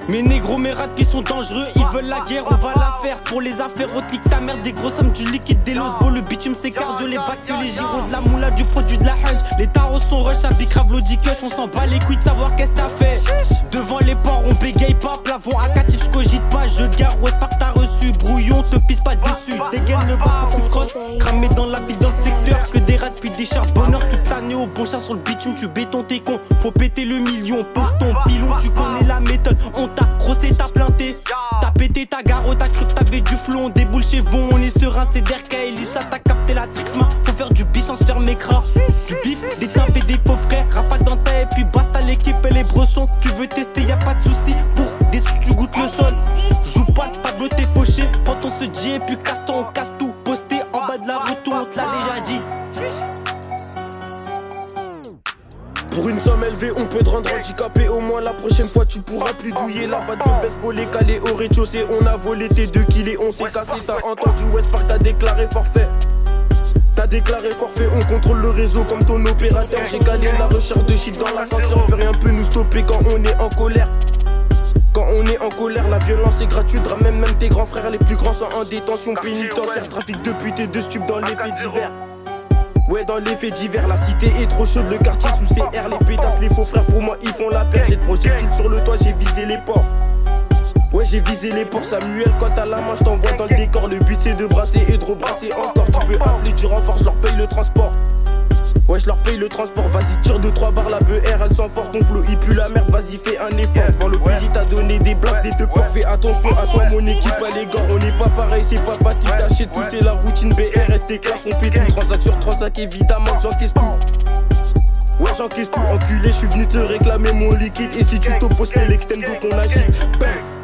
Mes négros, mes rats sont dangereux, ils veulent la guerre, on va la faire. Pour les affaires, on nique ta mère, des grosses sommes, du liquide, des los beau, le bitume c'est cardio, les bacs que les gyros, de la moula, du produit, de la hunch. Les taros sont rush, à bicrave, l'audicush, on s'en bat les couilles de savoir qu'est-ce t'as fait. Devant les ports, on bégaye pas, plafond accatif, je cogite pas, je gare, Westpark t'as reçu, brouillon, te pisse pas dessus. Dégaine le bas, beaucoup de crosse, cramé dans la vie dans le secteur, que des rats puis des charbonneurs, toute l'année au bon chat sur le bitume, tu béton t'es con, faut péter le million, pose ton pilon, tu connais la méthode, on t'a grossé, t'as planté, t'as pété ta garo, t'as cru que t'avais du flou, on déboule chez Von, on est serein, c'est d'Erka, Elisa, t'as capté la trixma, faut faire du bis sans se faire mécra, du bif, des tempes et des faux frères, rafale dans ta et puis basta l'équipe et les bressons, tu veux tester, y'a pas de soucis, pour des sous tu goûtes le sol, joue pas le Pablo t'es fauché, prends ton se et puis casse-toi, on casse tout, posté en bas de la route, on te l'a déjà dit. Pour une somme élevée, on peut te rendre handicapé. Au moins la prochaine fois, tu pourras plus douiller. La batte de baseball est calée au rez-de-chaussée. On a volé tes 2 kills et on s'est cassé. T'as entendu Westpark, t'as déclaré forfait. T'as déclaré forfait, on contrôle le réseau comme ton opérateur. J'ai galé la recherche de shit dans l'ascenseur. Rien peut nous stopper quand on est en colère. Quand on est en colère, la violence est gratuite. Ramène même tes grands frères, les plus grands sont en détention pénitentiaire. Trafic de pute et de stup dans les faits divers. Ouais, dans les faits divers, la cité est trop chaude, le quartier sous CR, les pétasses, les faux frères, pour moi ils font la paire. J'ai de projectiles sur le toit, j'ai visé les ports. Ouais, j'ai visé les ports, Samuel, quand t'as la main, je t'envoie dans le décor. Le but c'est de brasser et de rebrasser encore. Tu peux appeler du renfort, je leur paye le transport. Ouais, je leur paye le transport, vas-y, tire 2-3 barres, la BR, elle sent fort, ton flow, il pue la merde, vas-y, fais un effort. Devant l'OPJ, t'as donné des blagues, des deux ports, fais attention à toi, mon équipe, à l'égard, on n'est pas pareil, c'est pas qui t'achète tout, c'est la routine BR, tes classes, on paie tout, transac sur transac, évidemment, j'encaisse tout. Ouais, j'encaisse tout, enculé, je suis venu te réclamer mon liquide, et si tu t'opposes, c'est l'extendo qu'on agite. Bang.